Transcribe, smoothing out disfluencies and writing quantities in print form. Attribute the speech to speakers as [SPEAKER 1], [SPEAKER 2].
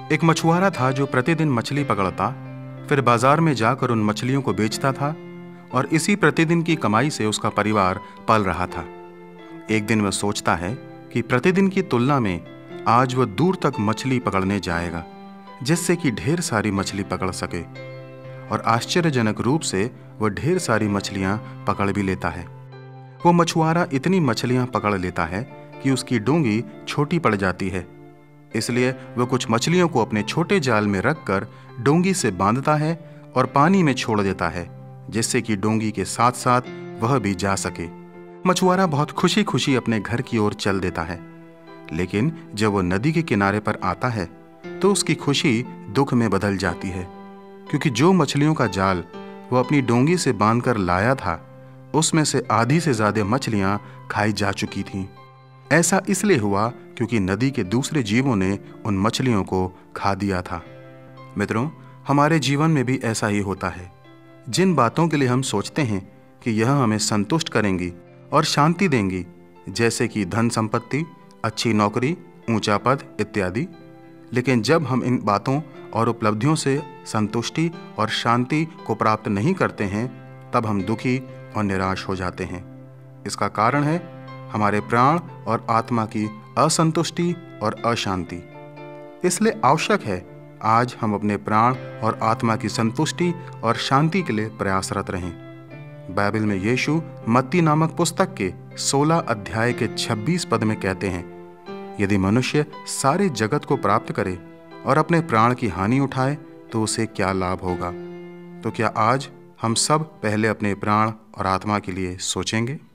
[SPEAKER 1] एक मछुआरा था जो प्रतिदिन मछली पकड़ता, फिर बाजार में जाकर उन मछलियों को बेचता था और इसी प्रतिदिन की कमाई से उसका परिवार पल रहा था। एक दिन वह सोचता है कि प्रतिदिन की तुलना में आज वह दूर तक मछली पकड़ने जाएगा, जिससे कि ढेर सारी मछली पकड़ सके। और आश्चर्यजनक रूप से वह ढेर सारी मछलियां पकड़ भी लेता है। वो मछुआरा इतनी मछलियां पकड़ लेता है कि उसकी डोंगी छोटी पड़ जाती है। इसलिए वह कुछ मछलियों को अपने छोटे जाल में रखकर डोंगी से बांधता है और पानी में छोड़ देता है, जिससे कि डोंगी के साथ साथ वह भी जा सके। मछुआरा बहुत खुशी खुशी अपने घर की ओर चल देता है, लेकिन जब वह नदी के किनारे पर आता है तो उसकी खुशी दुख में बदल जाती है, क्योंकि जो मछलियों का जाल वह अपनी डोंगी से बांधकर लाया था, उसमें से आधी से ज्यादा मछलियां खाई जा चुकी थीं। ऐसा इसलिए हुआ क्योंकि नदी के दूसरे जीवों ने उन मछलियों को खा दिया था। मित्रों, हमारे जीवन में भी ऐसा ही होता है। जिन बातों के लिए हम सोचते हैं कि यह हमें संतुष्ट करेंगी और शांति देंगी, जैसे कि धन संपत्ति, अच्छी नौकरी, ऊंचा पद इत्यादि, लेकिन जब हम इन बातों और उपलब्धियों से संतुष्टि और शांति को प्राप्त नहीं करते हैं, तब हम दुखी और निराश हो जाते हैं। इसका कारण है हमारे प्राण और आत्मा की असंतुष्टि और अशांति। इसलिए आवश्यक है आज हम अपने प्राण और आत्मा की संतुष्टि और शांति के लिए प्रयासरत रहें। बाइबल में यीशु मत्ती नामक पुस्तक के 16 अध्याय के 26 पद में कहते हैं, यदि मनुष्य सारे जगत को प्राप्त करे और अपने प्राण की हानि उठाए तो उसे क्या लाभ होगा। तो क्या आज हम सब पहले अपने प्राण और आत्मा के लिए सोचेंगे?